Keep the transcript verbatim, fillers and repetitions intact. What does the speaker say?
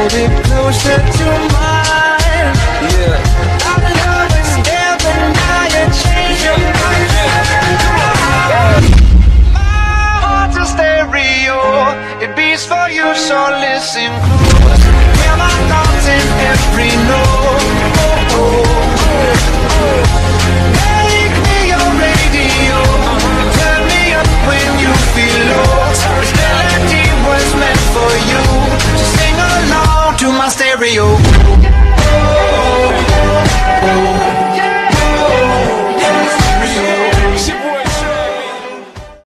hold it closer to mine. Yeah. Our love is there, but now you change your mind. My heart's a stereo, it beats for you, so listen close. Hear my thoughts in every note. Oh, oh, oh, oh. Make me your radio, turn me up when you feel low. This melody was meant for you, so sing along to my stereo.